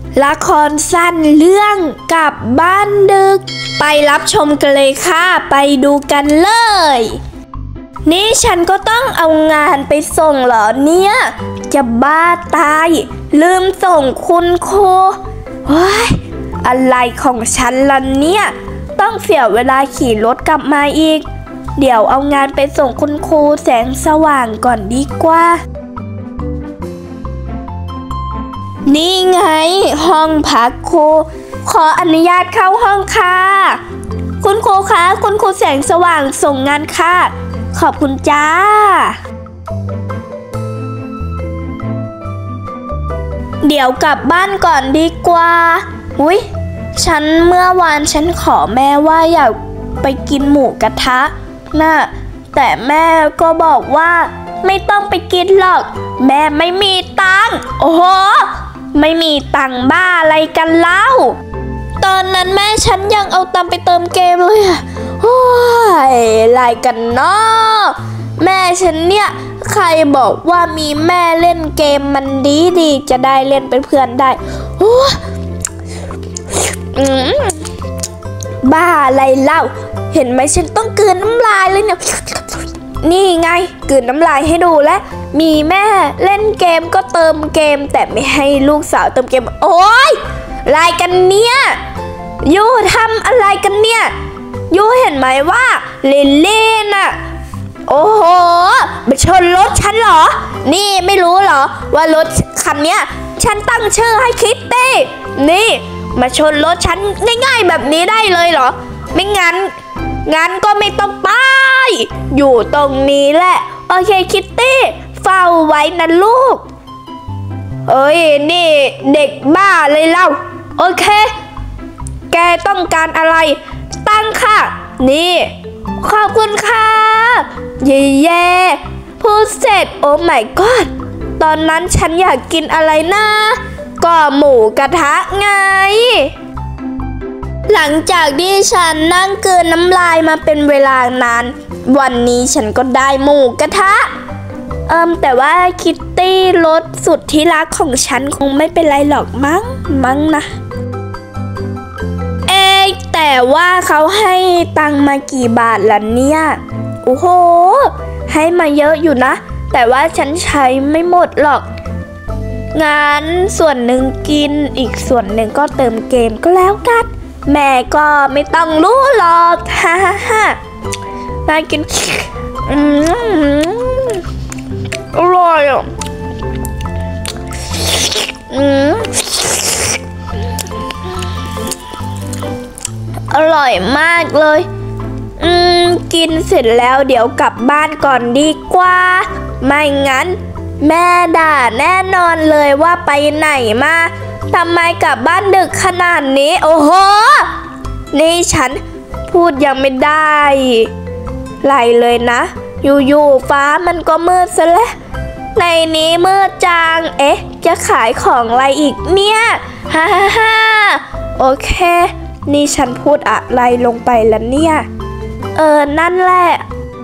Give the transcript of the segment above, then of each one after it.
ละครสั้นเรื่องกลับบ้านดึกไปรับชมกันเลยค่ะไปดูกันเลยนี่ฉันก็ต้องเอางานไปส่งเหรอเนี่ยจะบ้าตายลืมส่งคุณครูเฮ้ยอะไรของฉันล่ะเนี่ยต้องเสียเวลาขี่รถกลับมาอีกเดี๋ยวเอางานไปส่งคุณครูแสงสว่างก่อนดีกว่านี่ไงห้องพักครูขออนุญาตเข้าห้องค่ะคุณครูคะคุณครูแสงสว่างส่งงานค่ะขอบคุณจ้าเดี๋ยวกลับบ้านก่อนดีกว่าอุ๊ยเมื่อวานฉันขอแม่ว่าอยากไปกินหมูกระทะน่ะแต่แม่ก็บอกว่าไม่ต้องไปกินหรอกแม่ไม่มีตังค์โอ้โหไม่มีตังค์บ้าอะไรกันเล่าตอนนั้นแม่ฉันยังเอาตังค์ไปเติมเกมเลยอะโอ้ยอะไรกันเนาะแม่ฉันเนี่ยใครบอกว่ามีแม่เล่นเกมมันดีจะได้เล่นเป็นเพื่อนได้โอ้บ้าอะไรเล่าเห็นไหมฉันต้องกลืนน้ำลายเลยเนี่ยนี่ไงกลืนน้ำลายให้ดูแล้วมีแม่เล่นเกมก็เติมเกมแต่ไม่ให้ลูกสาวเติมเกมโอ๊ยอะไรกันเนี่ยยูทำอะไรกันเนี่ยยูเห็นไหมว่าลิลลี่น่ะโอ้โหมาชนรถฉันเหรอนี่ไม่รู้เหรอว่ารถคันเนี้ยฉันตั้งชื่อให้คิตตี้นี่มาชนรถฉันง่ายๆแบบนี้ได้เลยเหรอไม่งั้นก็ไม่ต้องไปอยู่ตรงนี้แหละโอเคคิตตี้เฝ้าไว้นะลูกเอ้ยนี่เด็กบ้าเลยเล่าโอเคแกต้องการอะไรตั้งค่ะนี่ขอบคุณค่ะเย่พูดเสร็จโอ้ my god ตอนนั้นฉันอยากกินอะไรนะก็หมูกระทะไงหลังจากที่ฉันนั่งกลืนน้ำลายมาเป็นเวลานานวันนี้ฉันก็ได้หมูกระทะแต่ว่าคิตตี้รสสุดที่รักของฉันคงไม่เป็นไรหรอกมั้งนะแต่ว่าเขาให้ตังมากี่บาทล่ะเนี่ยโอ้โหให้มาเยอะอยู่นะแต่ว่าฉันใช้ไม่หมดหรอกงั้นส่วนหนึ่งกินอีกส่วนหนึ่งก็เติมเกมก็แล้วกันแม่ก็ไม่ต้องรู้หรอกฮ่าน่ากินอร่อยอ่ะอร่อยมากเลยกินเสร็จแล้วเดี๋ยวกลับบ้านก่อนดีกว่าไม่งั้นแม่ด่าแน่นอนเลยว่าไปไหนมาทำไมกลับบ้านดึกขนาดนี้โอ้โหนี่ฉันพูดยังไม่ได้ไรเลยนะอยู่ฟ้ามันก็มืดซะแล้วในนี้มืดจังจะขายของอะไรอีกเนี่ยฮ่าโอเคนี่ฉันพูดอะไรลงไปแล้วเนี่ยนั่นแหละ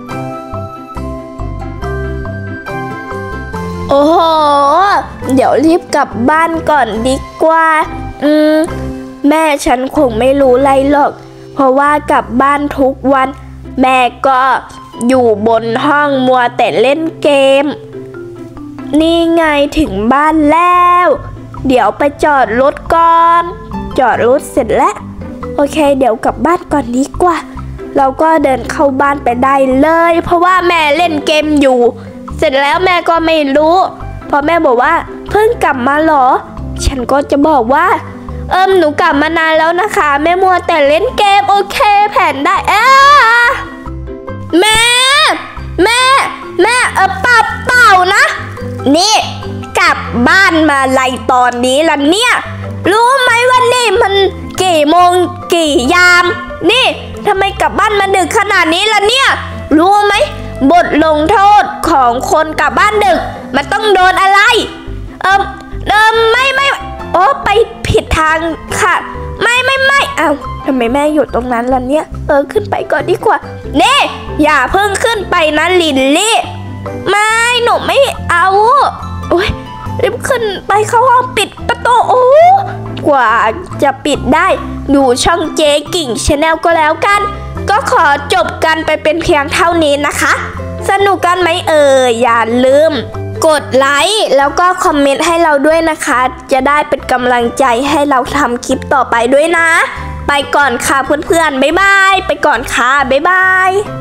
โอ้โหเดี๋ยวรีบกลับบ้านก่อนดีกว่าแม่ฉันคงไม่รู้อะไรหรอกเพราะว่ากลับบ้านทุกวันแม่ก็อยู่บนห้องมัวแต่เล่นเกมนี่ไงถึงบ้านแล้วเดี๋ยวไปจอดรถก่อนจอดรถเสร็จแล้วโอเคเดี๋ยวกลับบ้านก่อนดีกว่าเราก็เดินเข้าบ้านไปได้เลยเพราะว่าแม่เล่นเกมอยู่เสร็จแล้วแม่ก็ไม่รู้พอแม่บอกว่าเพิ่งกลับมาหรอฉันก็จะบอกว่าหนูกลับมานานแล้วนะคะแม่มัวแต่เล่นเกมโอเคแผนได้แม่เปล่านะนี่กลับบ้านมาไรตอนนี้ล่ะเนี่ยรู้ไหมว่านี่มันกี่โมงกี่ยามนี่ทำไมกลับบ้านมาดึกขนาดนี้ล่ะเนี่ยรู้ไหมบทลงโทษของคนกลับบ้านดึกมันต้องโดนอะไรไม่ไปผิดทางค่ะไม่เอ้าทำไมแม่อยู่ตรงนั้นล่ะเนี่ยขึ้นไปก่อนดีกว่านี่อย่าเพิ่งขึ้นไปนะลิลลี่ไม่หนูไม่เอาโอ้ยรีบขึ้นไปเข้าห้องปิดประตูโอ้กว่าจะปิดได้ดูช่องเจ๊กิ่งชาแนลก็แล้วกันก็ขอจบกันไปเป็นเพียงเท่านี้นะคะสนุกกันไหมอย่าลืมกดไลค์แล้วก็คอมเมนต์ให้เราด้วยนะคะจะได้เป็นกำลังใจให้เราทำคลิปต่อไปด้วยนะไปก่อนค่ะเพื่อนๆบ๊ายบายไปก่อนค่ะบ๊ายบาย